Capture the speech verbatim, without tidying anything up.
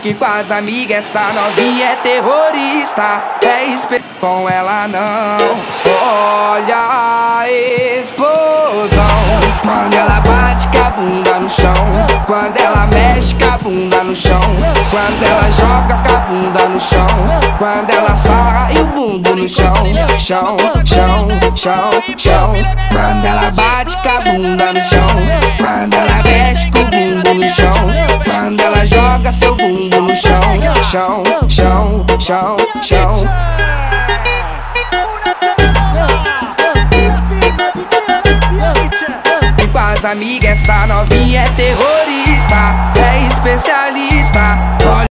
que com as amigas essa novinha é terrorista. É espelho com ela não. Olha a explosão quando ela bate com a bunda no chão, quando ela mexe com a bunda no chão, quando ela joga com a bunda no chão, quando ela sarra e o bumbum no chão, chão, chão, chão, chão. Quando ela bate com a bunda no chão, quando ela mexe com o bumbum no chão, quando ela joga seu bumbum no chão, chão, chão, chão, chão. E com as amigas essa novinha é terrorista, é especialista.